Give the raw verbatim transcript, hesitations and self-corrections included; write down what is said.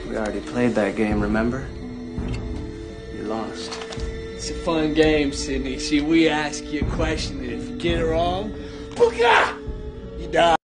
We already played that game, remember? You lost. It's a fun game, Sydney. See, we ask you a question, and if you get it wrong, booga! You die.